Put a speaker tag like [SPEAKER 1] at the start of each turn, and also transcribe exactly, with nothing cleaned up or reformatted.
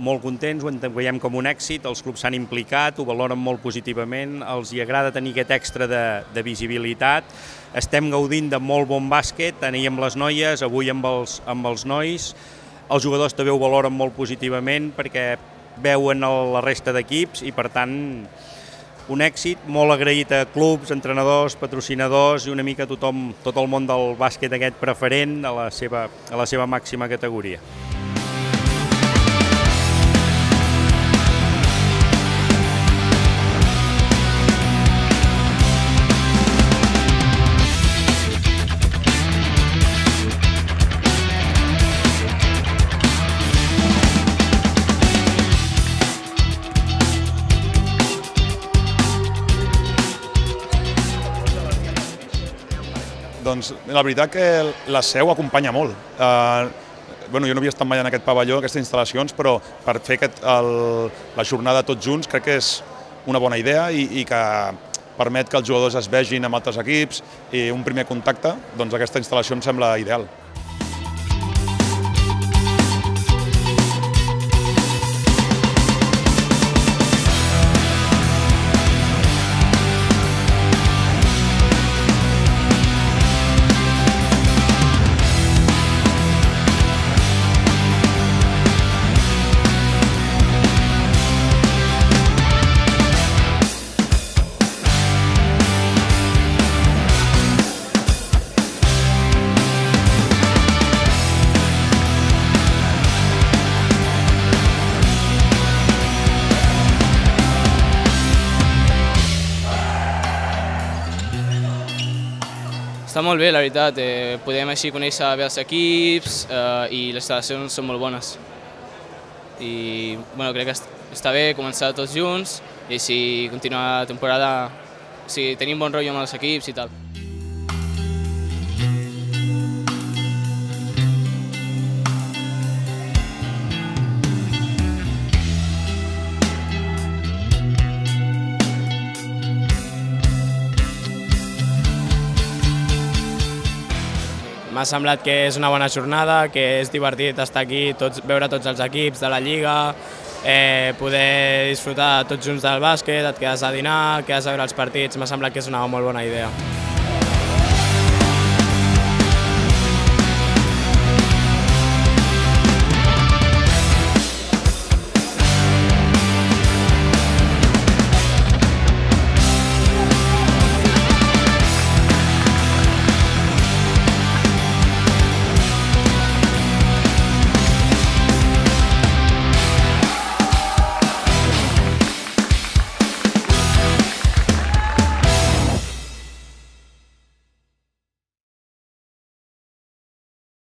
[SPEAKER 1] molt contents, ho veiem com un èxit, els clubs s'han implicat, ho valoren molt positivament, els hi agrada tenir aquest extra de, de visibilitat, estem gaudint de molt bon bàsquet, tant ahir amb les noies, avui amb els, amb els nois, els jugadors també ho valoren molt positivament perquè veuen la resta d'equips i per tant un èxit, molt agraït a clubs, entrenadors, patrocinadors i una mica tothom, tot el món del bàsquet aquest preferent a la seva, a la seva màxima categoria.
[SPEAKER 2] Doncs la veritat que la seu acompanya molt. Eh, bueno, jo no havia estat mai en aquest pavelló, aquestes instal·lacions, però per fer aquest, el, la jornada tots junts crec que és una bona idea i, i que permet que els jugadors es vegin amb altres equips i un primer contacte, doncs aquesta instal·lació em sembla ideal.
[SPEAKER 3] Està molt bé, la veritat. Eh, podem així conèixer bé els equips eh, i les instal·lacions són molt bones. I bueno, crec que està bé començar tots junts i així continuar la temporada, o sigui, tenim bon rotllo amb els equips i tal.
[SPEAKER 4] M'ha semblat que és una bona jornada, que és divertit estar aquí, tots, veure tots els equips de la Lliga, eh, poder disfrutar tots junts del bàsquet, et quedes a dinar, quedes a veure els partits, m'ha semblat que és una molt bona idea.